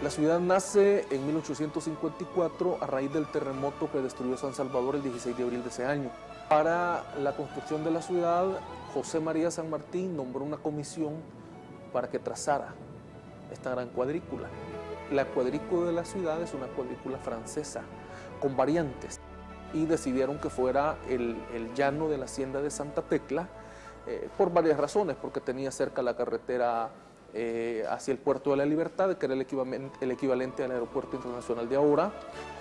La ciudad nace en 1854 a raíz del terremoto que destruyó San Salvador el 16 de abril de ese año. Para la construcción de la ciudad, José María San Martín nombró una comisión para que trazara esta gran cuadrícula. La cuadrícula de la ciudad es una cuadrícula francesa, con variantes, y decidieron que fuera el llano de la hacienda de Santa Tecla, por varias razones, porque tenía cerca la carretera hacia el Puerto de la Libertad, que era el equivalente al aeropuerto internacional de ahora.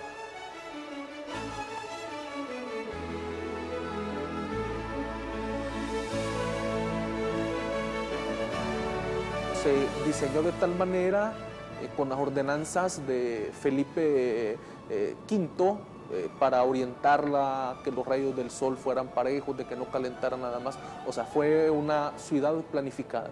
Se diseñó de tal manera, con las ordenanzas de Felipe V, para orientarla, que los rayos del sol fueran parejos, de que no calentara nada más. O sea, fue una ciudad planificada.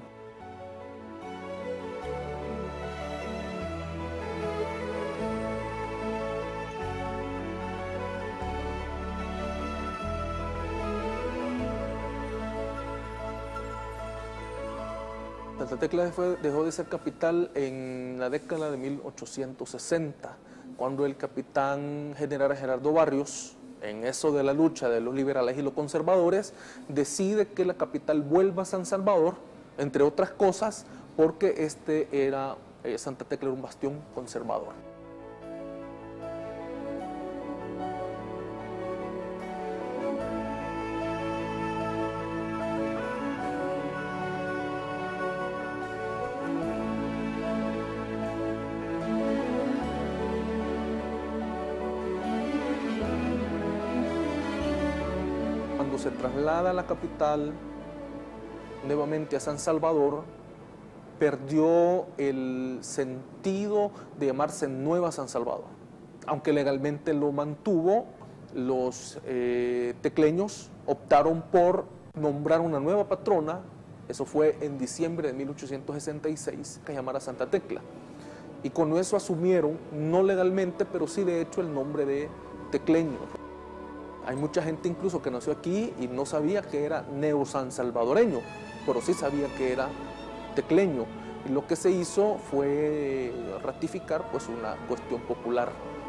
Santa Tecla dejó de ser capital en la década de 1860, cuando el capitán general Gerardo Barrios, en eso de la lucha de los liberales y los conservadores, decide que la capital vuelva a San Salvador, entre otras cosas, porque Santa Tecla era un bastión conservador. Cuando se traslada la capital nuevamente a San Salvador, perdió el sentido de llamarse Nueva San Salvador. Aunque legalmente lo mantuvo, los tecleños optaron por nombrar una nueva patrona. Eso fue en diciembre de 1866, que se llamara Santa Tecla. Y con eso asumieron, no legalmente, pero sí de hecho, el nombre de tecleño. Hay mucha gente incluso que nació aquí y no sabía que era neo-sansalvadoreño, pero sí sabía que era tecleño. Y lo que se hizo fue ratificar pues una cuestión popular